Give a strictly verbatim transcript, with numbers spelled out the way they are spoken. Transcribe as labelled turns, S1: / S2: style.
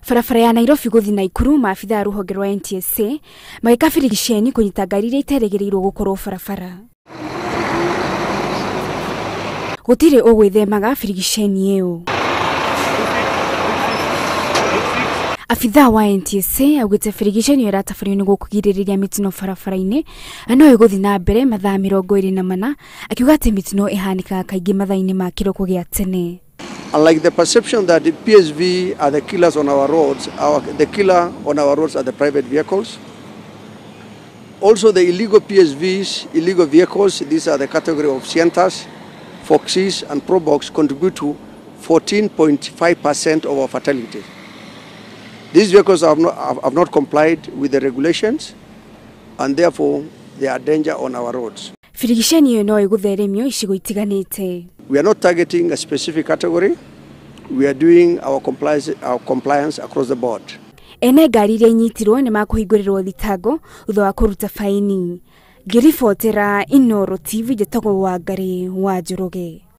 S1: Barabara ya Nairobi guthi Naikuru, maabitha a ruhonge rwa N T S A magika birigiceni kunyita ngari iria iteregereirwo gukorwo barabara. Gutire ugwithemaga birigiceni iyo. Afitha wa N T S A augite birigiceni iyo iratabario ni gukugiririria mitino barabara-ini no iguthi na mbere mathaa mirongo iri na mana, akiuga ati mitino ihanikaga kaingi mathaa-ini ma kiroko gia tene.
S2: Unlike the perception that the P S V are the killers on our roads, our, the killer on our roads are the private vehicles. Also the illegal P S Vs, illegal vehicles, these are the category of Sientas, Foxes and Probox, contribute to fourteen point five percent of our fatalities. These vehicles have not, have not complied with the regulations and therefore they are danger on our roads.
S1: Birigiceni iyo no igutheremio icigo itiganite.
S2: We are not targeting a specific category. We are doing our compliance, our compliance across the board.
S1: Ene ngari iria inyitirwo ni makuhingurirwo thitango thutha wa kuruta faini. Ngiribotera Inooro T V, njĩtagwo Wangari wa Njoroge.